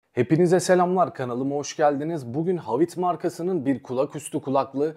Hepinize selamlar, kanalıma hoş geldiniz. Bugün Havit markasının bir kulaküstü kulaklığı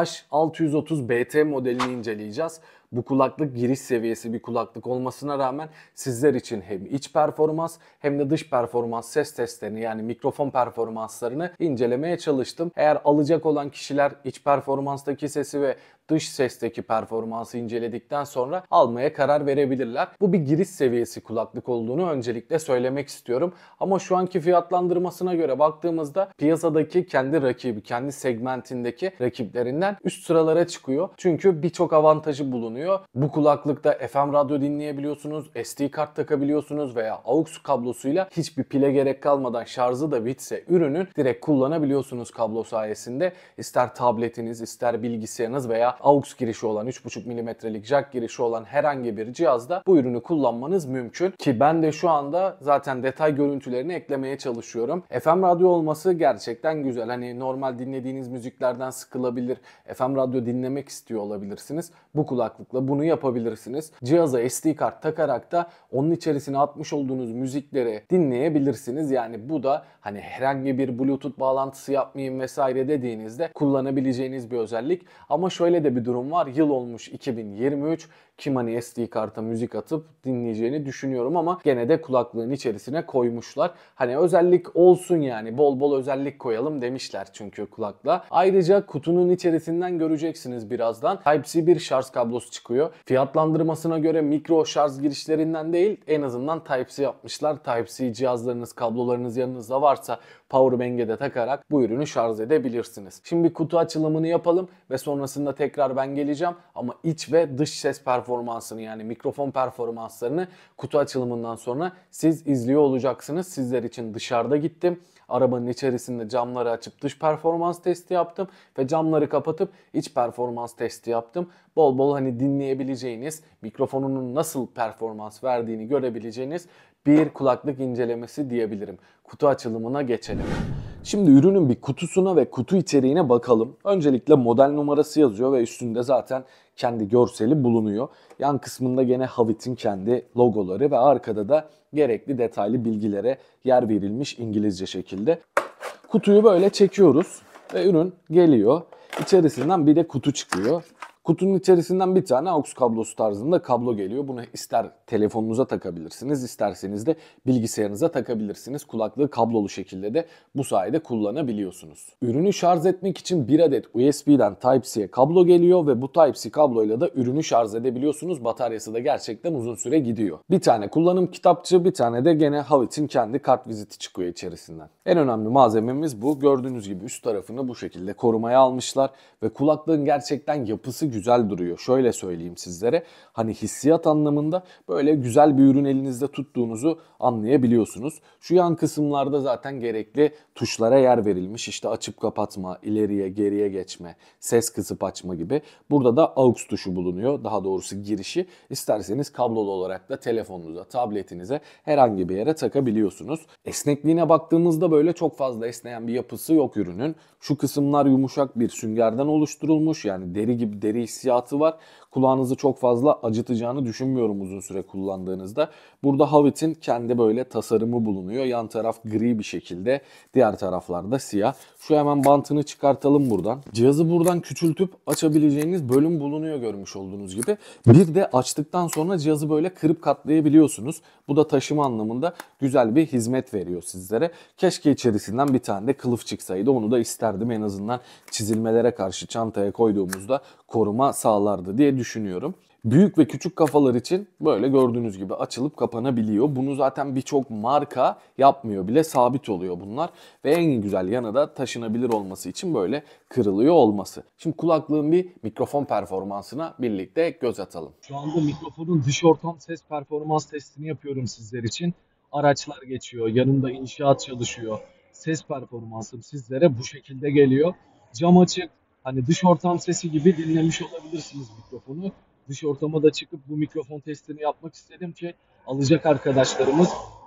H630 BT modelini inceleyeceğiz. Bu kulaklık giriş seviyesi bir kulaklık olmasına rağmen sizler için hem iç performans hem de dış performans ses testlerini yani mikrofon performanslarını incelemeye çalıştım. Eğer alacak olan kişiler iç performanstaki sesi ve dış sesteki performansı inceledikten sonra almaya karar verebilirler. Bu bir giriş seviyesi kulaklık olduğunu öncelikle söylemek istiyorum. Ama şu anki fiyatlandırmasına göre baktığımızda piyasadaki kendi rakibi, kendi segmentindeki rakiplerinden üst sıralara çıkıyor. Çünkü birçok avantajı bulunuyor. Bu kulaklıkta FM radyo dinleyebiliyorsunuz, SD kart takabiliyorsunuz veya AUX kablosuyla hiçbir pile gerek kalmadan şarjı da bitse ürünün direkt kullanabiliyorsunuz kablo sayesinde. İster tabletiniz, ister bilgisayarınız veya AUX girişi olan 3.5 mm'lik jack girişi olan herhangi bir cihazda bu ürünü kullanmanız mümkün. Ki ben de şu anda zaten detay görüntülerini eklemeye çalışıyorum. FM radyo olması gerçekten güzel. Hani normal dinlediğiniz müziklerden sıkılabilir, FM radyo dinlemek istiyor olabilirsiniz. Bu kulaklıkla bunu yapabilirsiniz. Cihaza SD kart takarak da onun içerisine atmış olduğunuz müzikleri dinleyebilirsiniz. Yani bu da hani herhangi bir Bluetooth bağlantısı yapmayayım vesaire dediğinizde kullanabileceğiniz bir özellik. Ama şöyle de bir durum var. Yıl olmuş 2023. Kim hani SD karta müzik atıp dinleyeceğini düşünüyorum ama gene de kulaklığın içerisine koymuşlar. Hani özellik olsun yani bol bol özellik koyalım demişler çünkü kulakla. Ayrıca kutunun içerisinden göreceksiniz birazdan. Type-C bir şarj kablosu çıkıyor. Fiyatlandırmasına göre mikro şarj girişlerinden değil en azından Type-C yapmışlar. Type-C cihazlarınız, kablolarınız yanınızda varsa powerbank'e de takarak bu ürünü şarj edebilirsiniz. Şimdi bir kutu açılımını yapalım ve sonrasında tekrar ben geleceğim ama iç ve dış ses performansını yani mikrofon performanslarını kutu açılımından sonra siz izliyor olacaksınız. Sizler için dışarıda gittim. Arabanın içerisinde camları açıp dış performans testi yaptım ve camları kapatıp iç performans testi yaptım. Bol bol hani dinleyebileceğiniz, mikrofonunun nasıl performans verdiğini görebileceğiniz bir kulaklık incelemesi diyebilirim. Kutu açılımına geçelim. Şimdi ürünün bir kutusuna ve kutu içeriğine bakalım. Öncelikle model numarası yazıyor ve üstünde zaten kendi görseli bulunuyor. Yan kısmında gene Havit'in kendi logoları ve arkada da gerekli detaylı bilgilere yer verilmiş İngilizce şekilde. Kutuyu böyle çekiyoruz ve ürün geliyor. İçerisinden bir de kutu çıkıyor. Kutunun içerisinden bir tane AUX kablosu tarzında kablo geliyor. Bunu ister telefonunuza takabilirsiniz, isterseniz de bilgisayarınıza takabilirsiniz. Kulaklığı kablolu şekilde de bu sayede kullanabiliyorsunuz. Ürünü şarj etmek için bir adet USB'den Type-C'ye kablo geliyor ve bu Type-C kabloyla da ürünü şarj edebiliyorsunuz. Bataryası da gerçekten uzun süre gidiyor. Bir tane kullanım kitapçığı, bir tane de gene Havit'in kendi kart viziti çıkıyor içerisinden. En önemli malzememiz bu. Gördüğünüz gibi üst tarafını bu şekilde korumaya almışlar ve kulaklığın gerçekten yapısı güzel duruyor. Şöyle söyleyeyim sizlere. Hani hissiyat anlamında böyle güzel bir ürün elinizde tuttuğunuzu anlayabiliyorsunuz. Şu yan kısımlarda zaten gerekli tuşlara yer verilmiş. İşte açıp kapatma, ileriye geriye geçme, ses kısıp açma gibi. Burada da AUX tuşu bulunuyor. Daha doğrusu girişi. İsterseniz kablolu olarak da telefonunuza, tabletinize herhangi bir yere takabiliyorsunuz. Esnekliğine baktığımızda böyle çok fazla esneyen bir yapısı yok ürünün. Şu kısımlar yumuşak bir süngerden oluşturulmuş. Yani deri gibi deri hissiyatı var. Kulağınızı çok fazla acıtacağını düşünmüyorum uzun süre kullandığınızda. Burada Havit'in kendi böyle tasarımı bulunuyor. Yan taraf gri bir şekilde, diğer taraflarda siyah. Şu hemen bantını çıkartalım buradan. Cihazı buradan küçültüp açabileceğiniz bölüm bulunuyor görmüş olduğunuz gibi. Bir de açtıktan sonra cihazı böyle kırıp katlayabiliyorsunuz. Bu da taşıma anlamında güzel bir hizmet veriyor sizlere. Keşke içerisinden bir tane de kılıf çıksaydı. Onu da isterdim. En azından çizilmelere karşı çantaya koyduğumuzda koruma sağlardı diye düşünüyorum. Büyük ve küçük kafalar için böyle gördüğünüz gibi açılıp kapanabiliyor. Bunu zaten birçok marka yapmıyor bile, sabit oluyor bunlar. Ve en güzel yanı da taşınabilir olması için böyle kırılıyor olması. Şimdi kulaklığın bir mikrofon performansına birlikte göz atalım. Şu anda mikrofonun dış ortam ses performans testini yapıyorum sizler için. Araçlar geçiyor, yanımda inşaat çalışıyor. Ses performansım sizlere bu şekilde geliyor. Cam açık, hani dış ortam sesi gibi dinlemiş olabilirsiniz mikrofonu. Dış ortama da çıkıp bu mikrofon testini yapmak istedim ki alacak arkadaşlarımız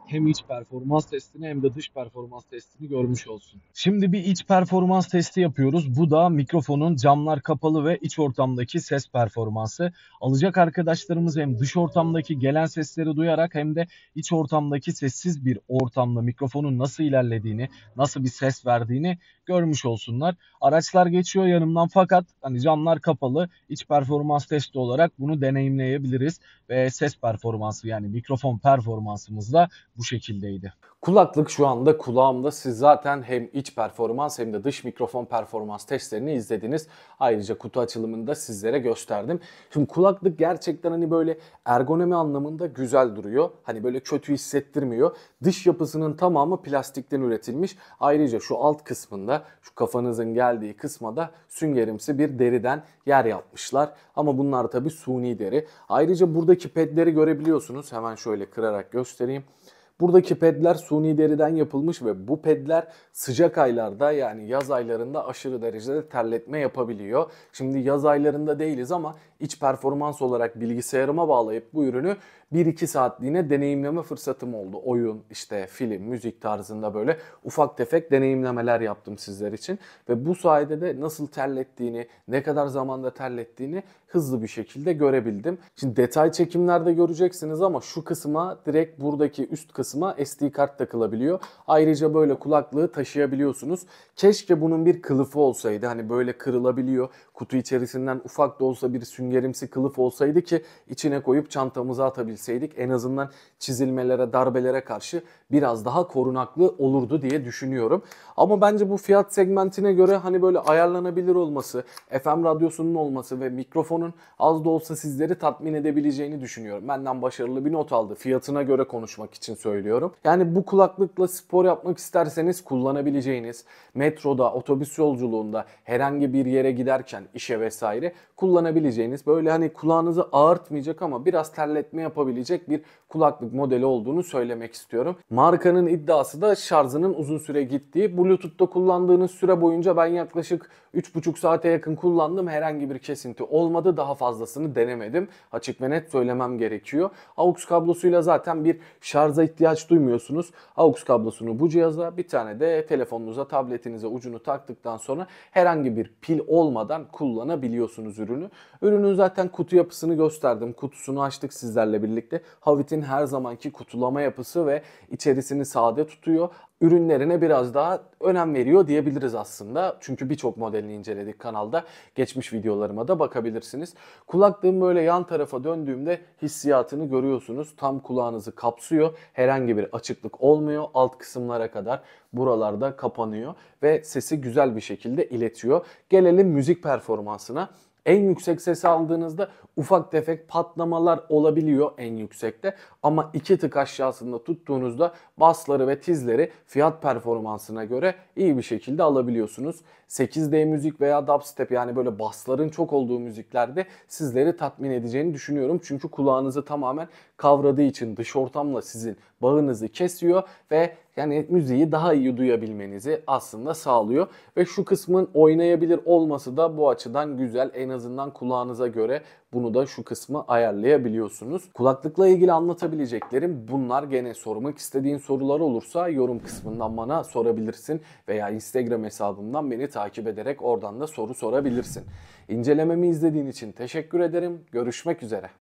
hem iç performans testini hem de dış performans testini görmüş olsun. Şimdi bir iç performans testi yapıyoruz. Bu da mikrofonun camlar kapalı ve iç ortamdaki ses performansı. Alacak arkadaşlarımız hem dış ortamdaki gelen sesleri duyarak hem de iç ortamdaki sessiz bir ortamda mikrofonun nasıl ilerlediğini, nasıl bir ses verdiğini görmüş olsunlar. Araçlar geçiyor yanımdan fakat hani camlar kapalı, iç performans testi olarak bunu deneyimleyebiliriz ve ses performansı yani mikrofon performansımız da bu şekildeydi. Kulaklık şu anda kulağımda. Siz zaten hem iç performans hem de dış mikrofon performans testlerini izlediniz. Ayrıca kutu açılımını da sizlere gösterdim. Şimdi kulaklık gerçekten hani böyle ergonomi anlamında güzel duruyor. Hani böyle kötü hissettirmiyor. Dış yapısının tamamı plastikten üretilmiş. Ayrıca şu alt kısmında, şu kafanızın geldiği kısma da süngerimsi bir deriden yer yapmışlar. Ama bunlar tabii suni deri. Ayrıca buradaki pedleri görebiliyorsunuz. Hemen şöyle kırarak göstereyim. Buradaki pedler suni deriden yapılmış ve bu pedler sıcak aylarda yani yaz aylarında aşırı derecede terletme yapabiliyor. Şimdi yaz aylarında değiliz ama iç performans olarak bilgisayarıma bağlayıp bu ürünü 1-2 saatliğine deneyimleme fırsatım oldu. Oyun, işte film, müzik tarzında böyle ufak tefek deneyimlemeler yaptım sizler için. Ve bu sayede de nasıl terlettiğini, ne kadar zamanda terlettiğini hızlı bir şekilde görebildim. Şimdi detay çekimlerde göreceksiniz ama şu kısma direkt buradaki üst kısma SD kart takılabiliyor. Ayrıca böyle kulaklığı taşıyabiliyorsunuz. Keşke bunun bir kılıfı olsaydı. Hani böyle kırılabiliyor. Kutu içerisinden ufak da olsa bir süngerimsi kılıf olsaydı ki içine koyup çantamıza atabilseydik. En azından çizilmelere, darbelere karşı biraz daha korunaklı olurdu diye düşünüyorum. Ama bence bu fiyat segmentine göre hani böyle ayarlanabilir olması, FM radyosunun olması ve mikrofonun az da olsa sizleri tatmin edebileceğini düşünüyorum. Benden başarılı bir not aldı. Fiyatına göre konuşmak için söylüyorum. Yani bu kulaklıkla spor yapmak isterseniz kullanabileceğiniz, metroda, otobüs yolculuğunda, herhangi bir yere giderken, işe vesaire kullanabileceğiniz, böyle hani kulağınızı ağırtmayacak ama biraz terletme yapabilecek bir kulaklık modeli olduğunu söylemek istiyorum. Markanın iddiası da şarjının uzun süre gittiği. Bluetooth'ta kullandığınız süre boyunca ben yaklaşık 3,5 saate yakın kullandım. Herhangi bir kesinti olmadı. Daha fazlasını denemedim. Açık ve net söylemem gerekiyor. AUX kablosuyla zaten bir şarja ihtiyaç duymuyorsunuz. AUX kablosunu bu cihaza, bir tane de telefonunuza, tabletinize ucunu taktıktan sonra herhangi bir pil olmadan kullanabiliyorsunuz ürünü. Ürünün zaten kutu yapısını gösterdim. Kutusunu açtık sizlerle birlikte. Havit'in her zamanki kutulama yapısı ve içerisini sade tutuyor. Ürünlerine biraz daha önem veriyor diyebiliriz aslında. Çünkü birçok modelini inceledik kanalda. Geçmiş videolarıma da bakabilirsiniz. Kulaklığın böyle yan tarafa döndüğümde hissiyatını görüyorsunuz. Tam kulağınızı kapsıyor. Herhangi bir açıklık olmuyor. Alt kısımlara kadar buralarda kapanıyor ve sesi güzel bir şekilde iletiyor. Gelelim müzik performansına. En yüksek sesi aldığınızda ufak tefek patlamalar olabiliyor en yüksekte. Ama 2 tık aşağısında tuttuğunuzda bassları ve tizleri fiyat performansına göre iyi bir şekilde alabiliyorsunuz. 8D müzik veya dubstep yani böyle bassların çok olduğu müziklerde sizleri tatmin edeceğini düşünüyorum. Çünkü kulağınızı tamamen kavradığı için dış ortamla sizin bağınızı kesiyor ve yani müziği daha iyi duyabilmenizi aslında sağlıyor. Ve şu kısmın oynayabilir olması da bu açıdan güzel. En azından kulağınıza göre bunu da şu kısmı ayarlayabiliyorsunuz. Kulaklıkla ilgili anlatabileceklerim bunlar. Gene sormak istediğin sorular olursa yorum kısmından bana sorabilirsin. Veya Instagram hesabımdan beni takip ederek oradan da soru sorabilirsin. İncelememi izlediğin için teşekkür ederim. Görüşmek üzere.